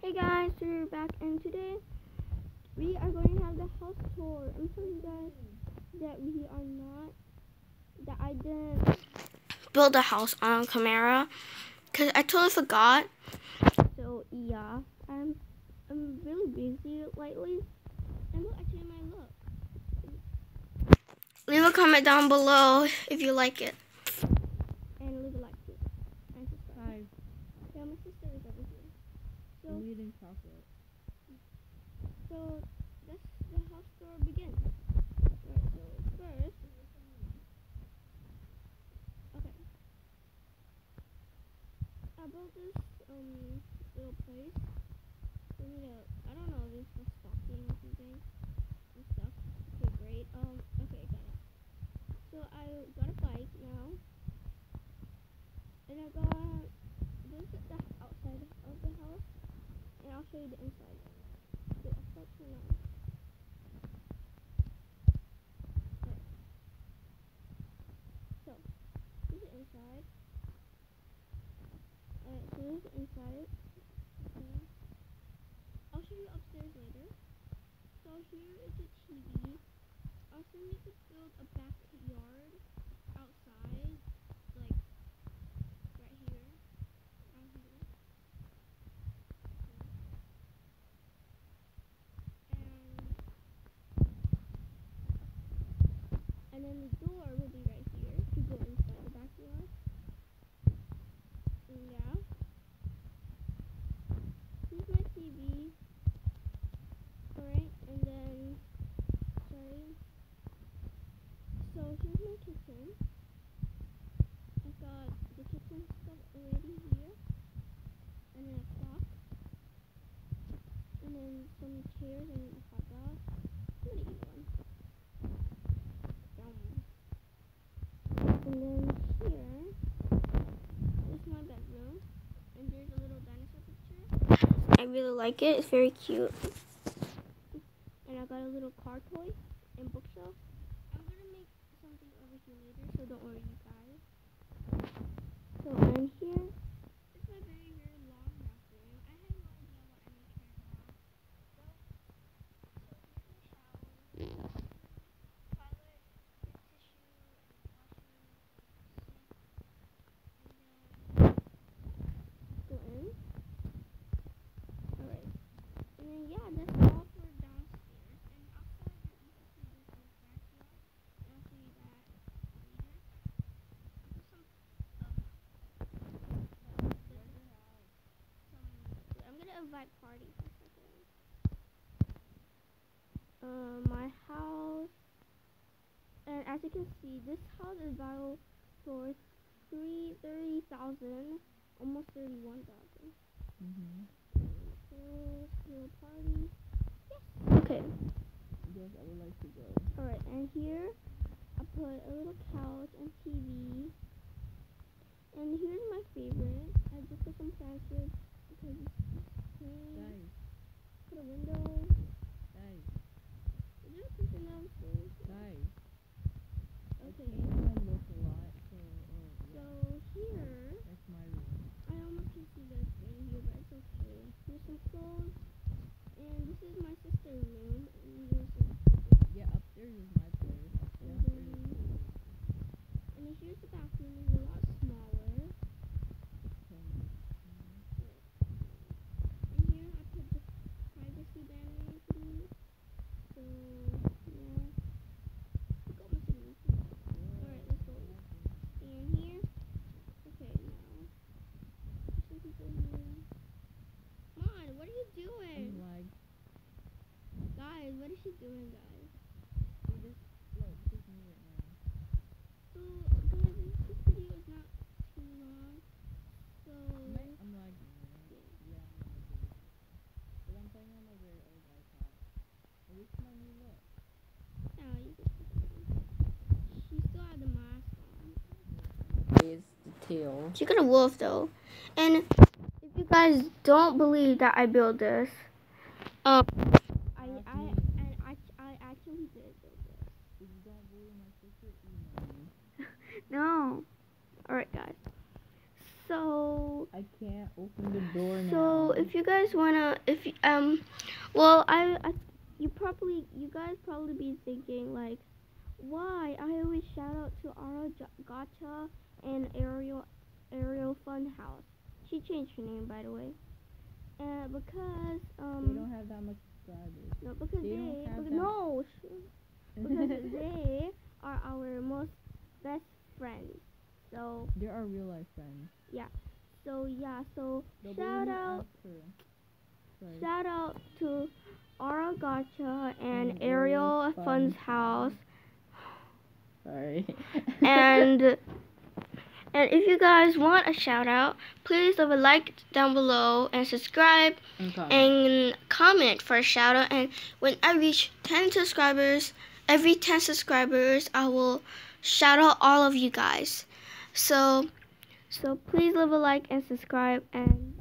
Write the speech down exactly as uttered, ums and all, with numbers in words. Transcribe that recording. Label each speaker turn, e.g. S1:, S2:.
S1: Hey guys, so we're back, and today we are going to have the house tour. I'm telling you guys that we are not, that I didn't build a house on camera because I totally forgot. So yeah, I'm I'm really busy lately. And look, actually, my look. Leave a comment down below if you like it, and leave a like too. And subscribe.
S2: Hi.
S1: Yeah, my sister is over here. So
S2: I'm eating chocolate.
S1: So let's the house tour begins. Right, so first, okay, I built this um little place for me to, I don't know if it's for stocking or something and stuff. Okay, great. Um, okay, got it. So I got a bike now, and I got this is the outside of the house, and I'll show you the inside. Okay, I'll start turn on. So this is the inside. Alright, so this is the inside. Okay. I'll show you upstairs later. So here is the T V. I also need to build a backyard outside, like right here, out here. Okay. And and then the door will be right here to go inside the backyard. And yeah. Here's my T V. Alright, and then sorry. So here's my kitchen. I got the kitchen stuff already here. And then a clock. And then some chairs and a hot dog. I'm gonna eat one. Yum. And then here is my bedroom. And there's a little dinosaur picture. I really like it. It's very cute. And I got a little car toy and bookshelf. I'm gonna make something over here later, so don't worry, you guys. So and here is my very very long bathroom. I have no idea what I make right now. So, so here's my shower, toilet, the tissue, and washroom, and sink. And then go in. Alright. And then yeah, that's all for downstairs. And outside you can see this little backyard. And I'll show you that later. There's some um I'm gonna invite party for a second. Um, my house, and as you can see, this house is valued for three thirty thousand, almost thirty one thousand.
S2: Mhm.
S1: So little party. Yes. Okay.
S2: Yes, I would like to go.
S1: All right, and here I put a little couch and T V. And here's my favorite. I just put some plants here because it's clean.
S2: Guys.
S1: Put a window.
S2: Guys.
S1: Is there a person downstairs?
S2: Guys.
S1: Okay.
S2: I changed my look a lot, so uh,
S1: So
S2: yeah.
S1: here,
S2: That's my room.
S1: I almost can see this thing here, but it's okay. Here's some clothes, and this is my sister's room. And here's some.
S2: Yeah, upstairs is my place.
S1: And
S2: Downstairs
S1: then,
S2: is my place.
S1: and then here's the bathroom. It's a lot smaller.
S2: Okay.
S1: And here I put the privacy banner thingy. So yeah. Look at my signature. Alright, let's go. And here. Okay, now. There's some people here. Come on, what are you doing?
S2: I'm like,
S1: Guys, what is she doing, guys?
S2: see this? Look, this is me right now.
S1: So, guys, this, this video is not too long. So,
S2: I'm, like, I'm lagging, right?
S1: yeah.
S2: Yeah, I'm lagging. But I'm playing on my very old iPad. And this is my new look.
S1: Yeah, you can put it on. She still had the mask on.
S2: Is the tail.
S1: She got a wolf, though. And if you guys don't believe that I built this, um, I, I, and I, I actually did build this.
S2: If you don't believe my sister, email me.
S1: No. Alright, guys. So
S2: I can't open the door now.
S1: So if you guys wanna, if you, um, well, I, I, you probably, you guys probably be thinking like, why I always shout out to Ara Gotcha and Ariel, Ariel Funhouse. She changed her name, by the way. And because um,
S2: they don't have that much subscribers.
S1: No, because
S2: they,
S1: they,
S2: don't have
S1: because,
S2: that
S1: no, because they are our most best friends. So
S2: they are real life friends.
S1: Yeah. So yeah. So
S2: They'll
S1: shout out. Shout out to Ara Gotcha and, and Ariel Fun's house.
S2: Sorry.
S1: and and if you guys want a shout out, please leave a like down below and subscribe
S2: and comment,
S1: and comment for a shout out. And when I reach ten subscribers, every ten subscribers, I will shout out all of you guys. So so please leave a like and subscribe, and